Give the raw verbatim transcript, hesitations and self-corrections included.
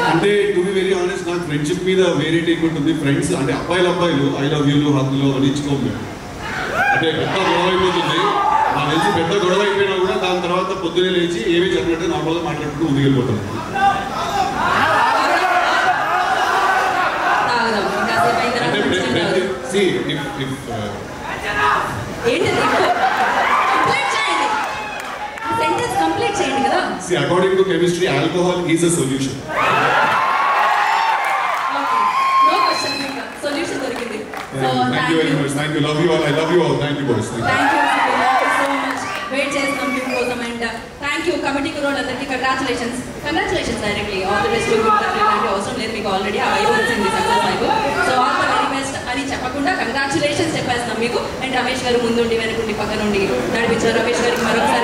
అంటే to be very honest నాకు friendship మీద వేరే టేక్ ఉంటుంది. ఫ్రెండ్స్ అంటే అబ్బాయిలు అబ్బాయిలు ఐ లవ్ యూలు హద్దులు అని ఇచ్చుకోము. అంటే పెద్ద గొడవ అయిపోతుంది, నాకు తెలిసి పెద్ద గొడవ అయిపోయినా కూడా దాని తర్వాత పొద్దునే లేచి ఏమీ జరిగినట్టు నార్మల్గా మాట్లాడుకుంటూ ముందుకు వెళ్ళిపోతాను. See, according to chemistry, alcohol is a solution. Okay. No question. Solution dorikindi. So thank you very much. Thank you. Love you all. I love you all. Thank you boys. Thank you. Thank you. Thank you so much. Wait chestam film kosam and thank you committee ku roll andarki congratulations. Congratulations directly. All the best to you. Ilanti avasam ledhu meeku already ఆ vibe వచ్చింది success vibe. So all the very best అని చెప్పకుండా congratulations చెప్పేస్తాం మీకు. And Ramesh గారు ముందుండి వెనుకుండి పక్క నుండి నడిపించారు. రమేష్ గారికి మరొకసారి